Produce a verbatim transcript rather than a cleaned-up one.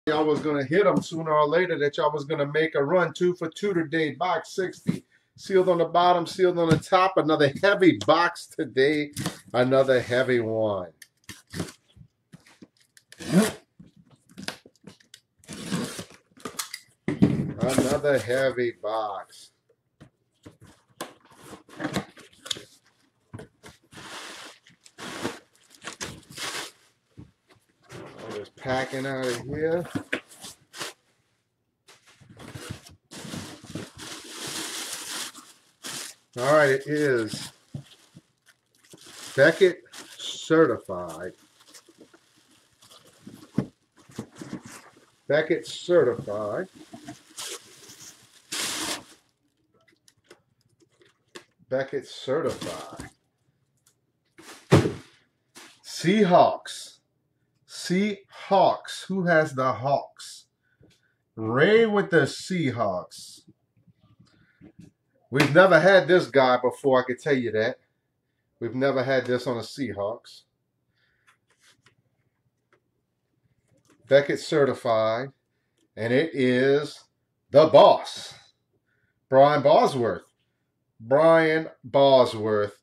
Y'all was going to hit them sooner or later, that y'all was going to make a run. Two for two today, box sixty. Sealed on the bottom, sealed on the top. Another heavy box today. Another heavy one. Another heavy box. I'm just packing out of here. All right, it is Beckett certified. Beckett certified. Beckett certified. Seahawks. Seahawks. Who has the Hawks? Ray with the Seahawks. We've never had this guy before, I can tell you that. We've never had this on the Seahawks. Beckett certified. And it is the boss, Brian Bosworth. Brian Bosworth.